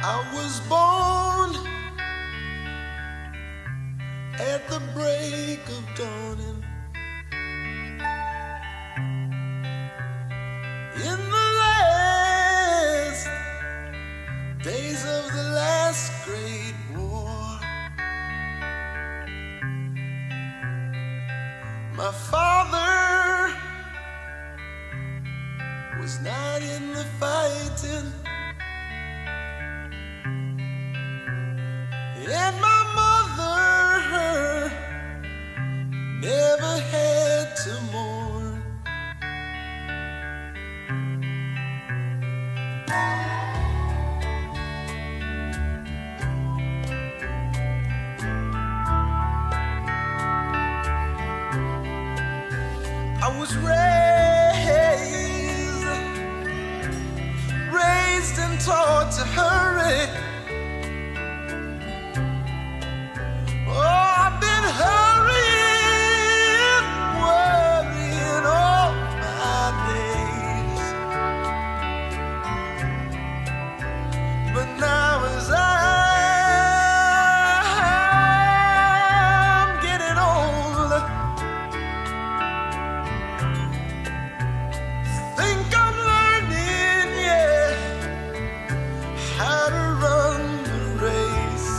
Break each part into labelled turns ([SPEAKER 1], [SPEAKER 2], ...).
[SPEAKER 1] I was born at the break of dawning, in the last days of the last great war. My father was not in the fighting, and my mother never had to mourn. I was raised and taught to hurry. Oh, I've been hurrying, worrying all my days. But now as I'm getting older, think I'm learning, yeah, how to run the race.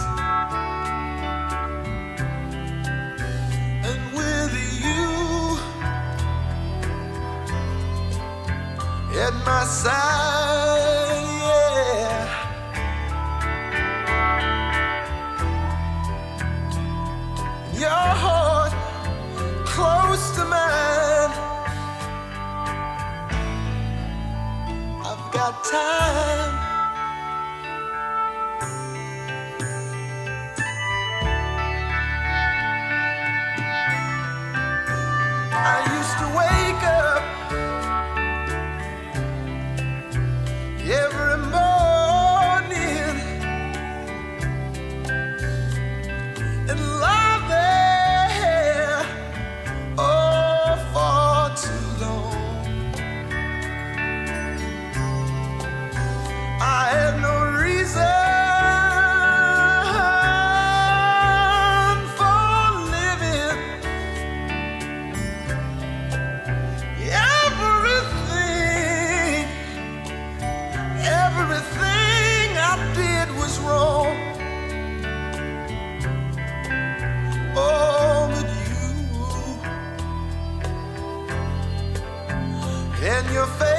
[SPEAKER 1] And with you at my side, yeah, your heart close to mine, I've got time. I used to wake up every morning and lie there, oh, for too long. I had no reason for living. Everything I did was wrong. Oh, but you and your face